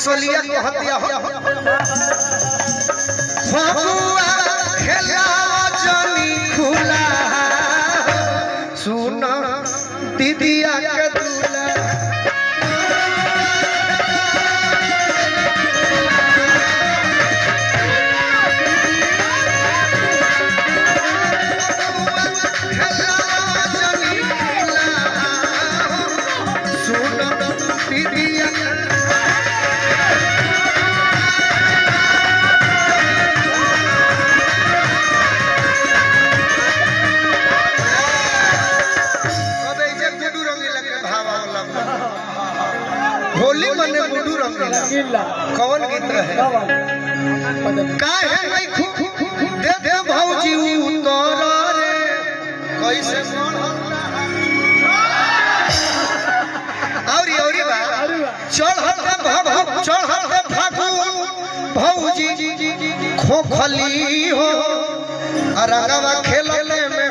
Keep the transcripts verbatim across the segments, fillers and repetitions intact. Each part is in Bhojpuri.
रसोलिया को हत्या हो फगुआ खेला जनी खुला सुन दीदिया के दूल्हा होली मने गुडू रंगीला कौन गीत है काहे नहीं खू दे दे भौजी उतर रे कैसे औरी औरी बा चढ़ के भव चढ़ के फागु भौजी खोखली हो रंगवा खेलले में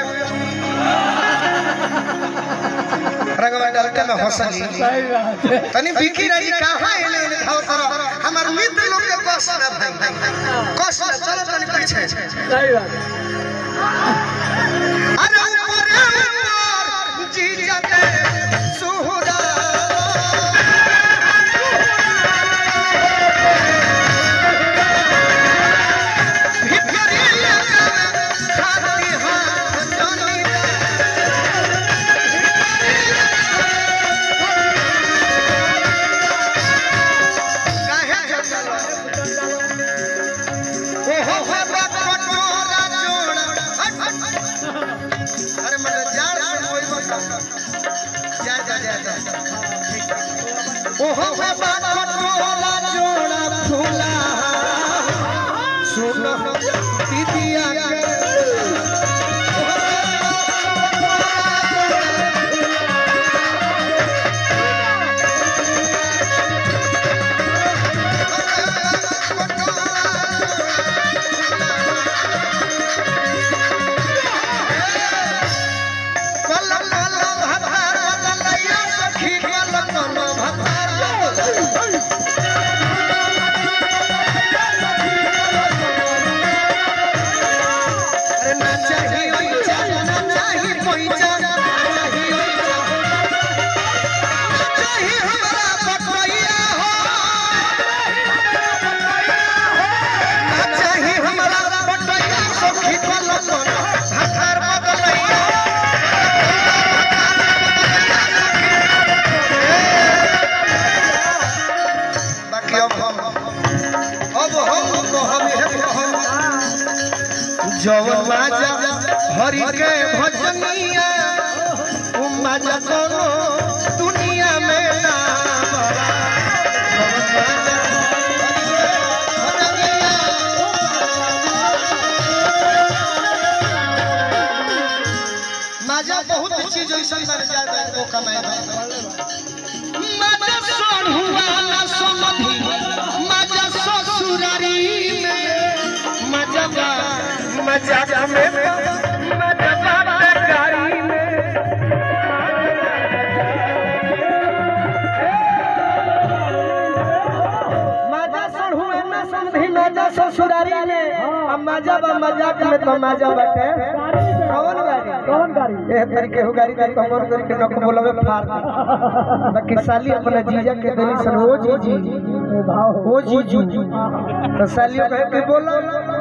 रंगवा डालते में हंसली तनी बिकी राजी कहां एले एले खाओ करो हमर मित्र लोग के कष्ट ना भाई कष्ट चलो तनी पीछे सही बात अरे ऊपर ऊपर जी जाते सुहुरा ओहो बाबा टोला जोड़ा फूला सुनो दीदिया के जवन माजा हरि के भजनिया उ माजा कोनो दुनिया में ना माजा बहुत चीज ऐसा कर जाता है वो कमाए माजा सोन हुआ ना समधी माजा ससुरारी में माजा मजा में मजा गाड़ी में मजा सर हुए ना समझी मजा ससुरारी में मजा बा मजाक में तो मजा बाटे कौन गाड़ी कौन गाड़ी ए तरीके हो गाड़ी तो कौन तरीके न बोलवे फार बाकी साली अपना जीजा के दिली सन वो जीजी वो जीजू तो सालियों कहे के बोलो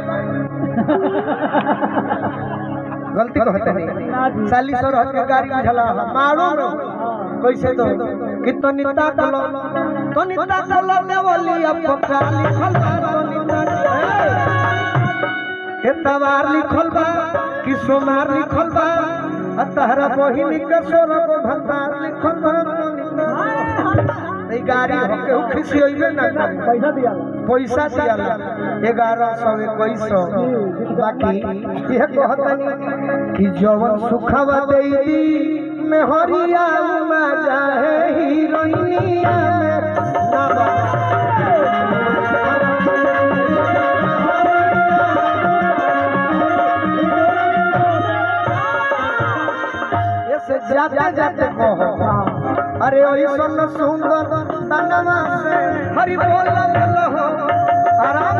गलती कहते नहीं साली सर हट के गाड़ी उठला मारो कैसे तो कितनी ताकलो तो निता कलो देवली अब पक्का लिखल बा के तवार लिखल बा कि सोमार लिखल बा तहरा बहिनी के सोना को भंडार लिखल बा गाड़ी होके खुशी होइबे ना पैसा दिया पैसा दिया ग्यारह सौ इक्कीस सौ बाकी यह कहतनी कि जवन सुखवा देई में हरिया मजा है हीरोइनिया में ना ये से जाते जाते कहो अरे ऐसन सुंदर तनवा से हरि बोल बोल हो आराम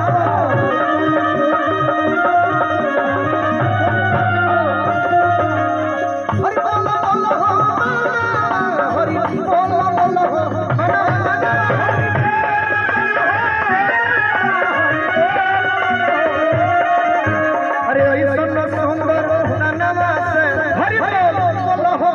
हरि बोल बोल हो हरि बोल बोल हो अरे ऐसन सुंदर तनवा से हरि बोल बोल हो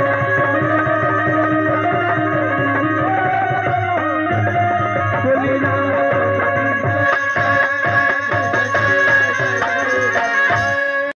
बोली ना